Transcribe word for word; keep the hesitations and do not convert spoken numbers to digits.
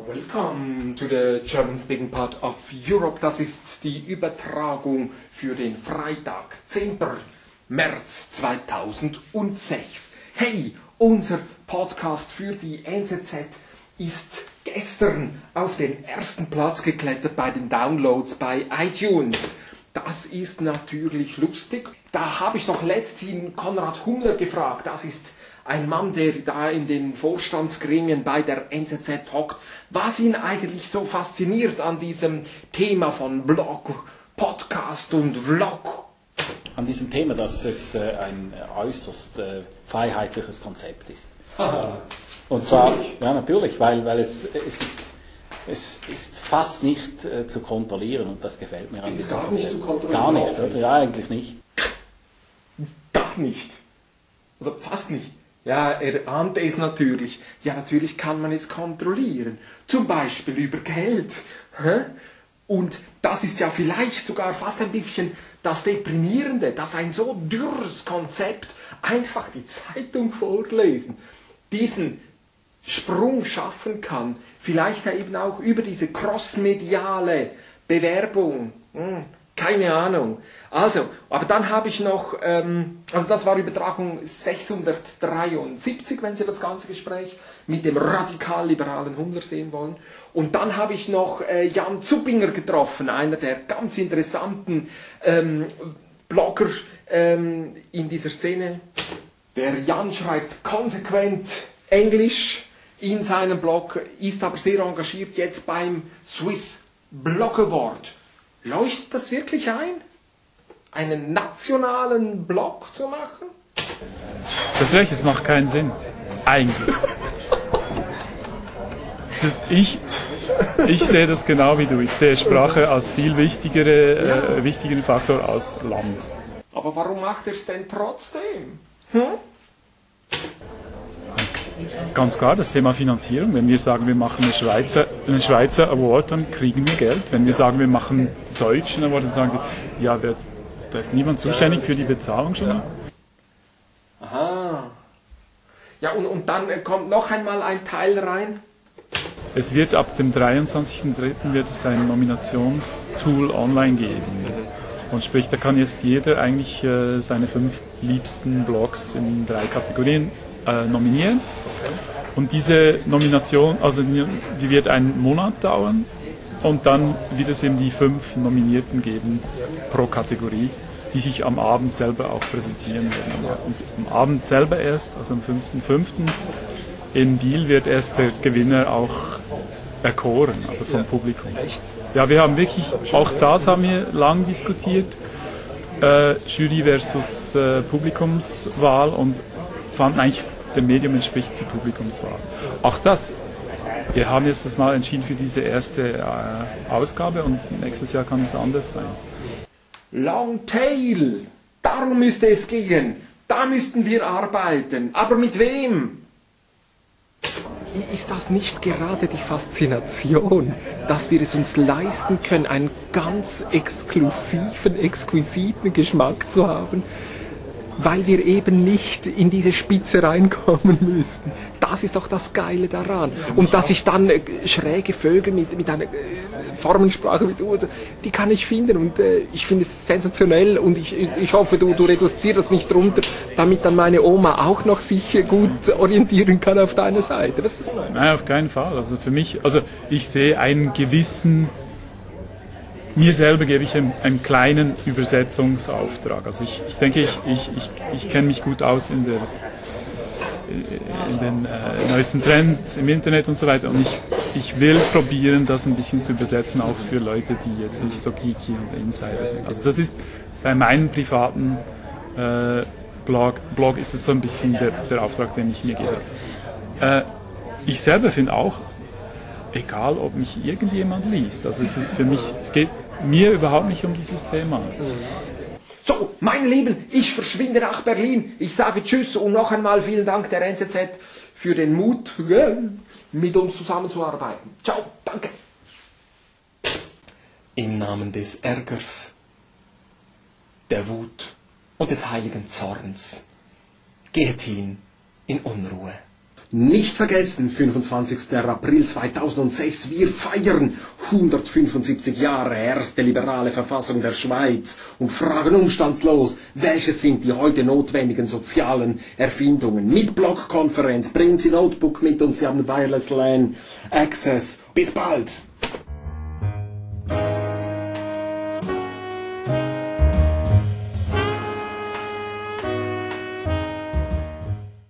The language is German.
Welcome to the German-speaking part of Europe. Das ist die Übertragung für den Freitag, zehnten März zweitausendsechs. Hey, unser Podcast für die N Z Z ist gestern auf den ersten Platz geklettert bei den Downloads bei iTunes. Das ist natürlich lustig. Da habe ich doch letzthin Konrad Hummler gefragt. Das ist ein Mann, der da in den Vorstandsgremien bei der N Z Z hockt, was ihn eigentlich so fasziniert an diesem Thema von Blog, Podcast und Vlog. An diesem Thema, dass es äh, ein äußerst äh, freiheitliches Konzept ist. Aha. Und zwar, ja natürlich, weil, weil es, es, ist, es ist fast nicht äh, zu kontrollieren und das gefällt mir. Es ist gar nicht zu kontrollieren? Gar nicht, oder? Ja, eigentlich nicht. Gar nicht. Oder fast nicht. Ja, er ahnte es natürlich. Ja, natürlich kann man es kontrollieren. Zum Beispiel über Geld. Und das ist ja vielleicht sogar fast ein bisschen das Deprimierende, dass ein so dürres Konzept, einfach die Zeitung vorlesen, diesen Sprung schaffen kann. Vielleicht ja eben auch über diese crossmediale Bewerbung. Hm. Keine Ahnung. Also, aber dann habe ich noch, ähm, also das war Übertragung sechshundertdreiundsiebzig, wenn Sie das ganze Gespräch mit dem radikal-liberalen Hummler sehen wollen. Und dann habe ich noch äh, Jan Zuppinger getroffen, einer der ganz interessanten ähm, Blogger ähm, in dieser Szene. Der Jan schreibt konsequent Englisch in seinem Blog, ist aber sehr engagiert jetzt beim Swiss Blog Award. Leuchtet das wirklich ein, einen nationalen Blog zu machen? Das recht, es macht keinen Sinn. Eigentlich. Ich, ich sehe das genau wie du. Ich sehe Sprache als viel wichtigere, äh, wichtigeren Faktor als Land. Aber warum macht er es denn trotzdem? Hm? Ganz klar, das Thema Finanzierung. Wenn wir sagen, wir machen eine Schweizer, einen Schweizer Award, dann kriegen wir Geld. Wenn wir sagen, wir machen einen deutschen Award, dann sagen sie, ja, da ist niemand zuständig für die Bezahlung schon. Ja. Aha. Ja, und, und dann kommt noch einmal ein Teil rein. Es wird ab dem dreiundzwanzigsten dritten wird es ein Nominationstool online geben. Und sprich, da kann jetzt jeder eigentlich äh, seine fünf liebsten Blogs in drei Kategorien äh, nominieren. Und diese Nomination, also die, die wird einen Monat dauern und dann wird es eben die fünf Nominierten geben pro Kategorie, die sich am Abend selber auch präsentieren werden. Und am Abend selber erst, also am fünften fünften in Biel wird erst der Gewinner auch erkoren, also vom ja. Publikum. Echt? Ja, wir haben wirklich, auch das haben wir lang diskutiert, äh, Jury versus äh, Publikumswahl und fanden eigentlich, dem Medium entspricht die Publikumswahl. Auch das, wir haben jetzt das mal entschieden für diese erste äh, Ausgabe und nächstes Jahr kann es anders sein. Long Tail, darum müsste es gehen, da müssten wir arbeiten, aber mit wem? Ist das nicht gerade die Faszination, dass wir es uns leisten können, einen ganz exklusiven, exquisiten Geschmack zu haben, weil wir eben nicht in diese Spitze reinkommen müssten. Das ist doch das Geile daran. Und dass ich dann äh, schräge Vögel mit, mit einer äh, Formensprache, mit, uh, die kann ich finden und äh, ich finde es sensationell und ich, ich hoffe, du, du reduzierst das nicht runter, damit dann meine Oma auch noch sich gut orientieren kann auf deiner Seite. Das ist Nein, auf keinen Fall. Also für mich, also ich sehe einen gewissen, mir selber gebe ich einen, einen kleinen Übersetzungsauftrag. Also ich, ich denke, ich, ich, ich, ich kenne mich gut aus in, der, in den äh, neuesten Trends im Internet und so weiter. Und ich, ich will probieren, das ein bisschen zu übersetzen, auch für Leute, die jetzt nicht so geeky und Insider sind. Also das ist bei meinem privaten äh, Blog, Blog ist es so ein bisschen der, der Auftrag, den ich mir gebe. Äh, ich selber finde auch, egal ob mich irgendjemand liest. Also es ist für mich, es geht mir überhaupt nicht um dieses Thema. So, meine Lieben, ich verschwinde nach Berlin. Ich sage Tschüss und noch einmal vielen Dank der N Z Z für den Mut, mit uns zusammenzuarbeiten. Ciao, danke. Im Namen des Ärgers, der Wut und des heiligen Zorns, geht hin in Unruhe. Nicht vergessen, fünfundzwanzigster April zweitausendsechs, wir feiern hundertfünfundsiebzig Jahre erste liberale Verfassung der Schweiz und fragen umstandslos, welche sind die heute notwendigen sozialen Erfindungen. Mit Blockkonferenz, bringen Sie Notebook mit und Sie haben Wireless LAN Access. Bis bald!